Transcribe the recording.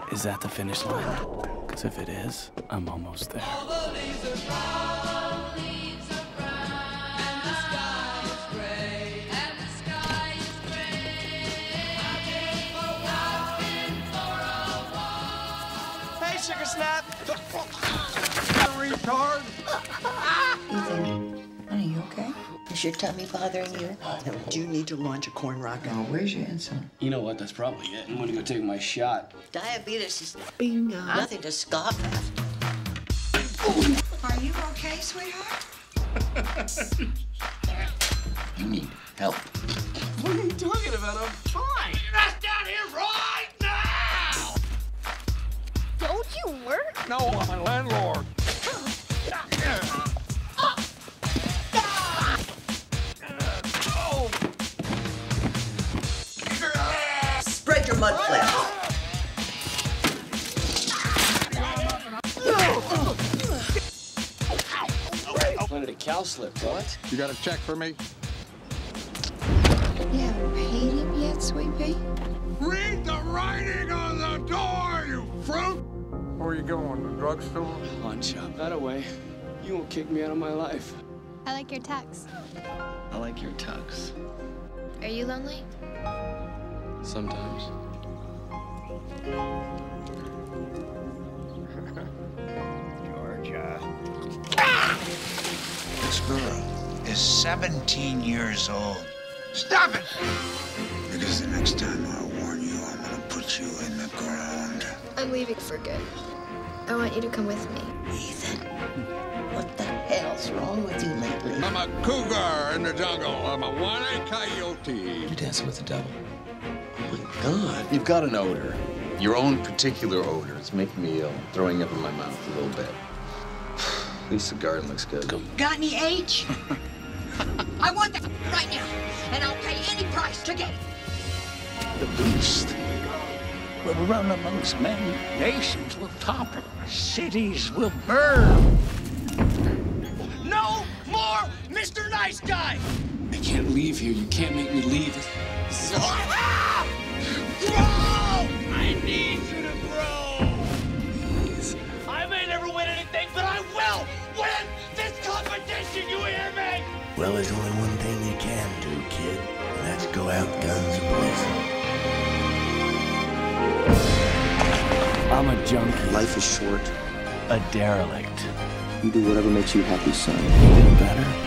Is that the finish line? Because if it is, I'm almost there. All the leaves are brown, leaves are brown, and the sky is gray, and the sky is gray. I came for a walk. Hey, Sugar Snap! Retard! Ethan, honey, you okay? Is your tummy bothering you? Do you need to launch a corn rocket? Oh, where's your insulin? You know what? That's probably it. I'm gonna go take my shot. Diabetes is Bingo. nothing to scoff at. Are you okay, sweetheart? You need help. What are you talking about? I'm fine. Get us down here right now! Don't you work? No, I'm a landlord. Spread your mud flaps. When did a cow slip? What? You got a check for me? You haven't paid him yet, Sweet Pea? Read the writing on the door, you fruit! Where are you going, the drugstore? Pawn shop. That away. You won't kick me out of my life. I like your tux. I like your tux. Are you lonely? Sometimes. Georgia. This girl is 17 years old. Stop it! Because the next time I warn you, I'm gonna put you in the ground. I'm leaving for good. I want you to come with me. Ethan, what the hell's wrong with you lately? I'm a cougar in the jungle. I'm a one-eyed coyote. You're dancing with the devil. Oh my God. You've got an odor. Your own particular odor. It's making me ill. Throwing up in my mouth a little bit. At least the garden looks good. Got any H? I want that right now, and I'll pay any price to get it. The beast will run amongst men. Nations will topple. Cities will burn. No more Mr. Nice Guy! I can't leave here. You can't make me leave. This is Grow! I need you to grow! Please. I may never win anything, but I will win this competition, you hear me? Well, there's only one thing you can do, kid, and that's go out guns a-blazing. I'm a junkie. Life is short. A derelict. You do whatever makes you happy, son. Even better.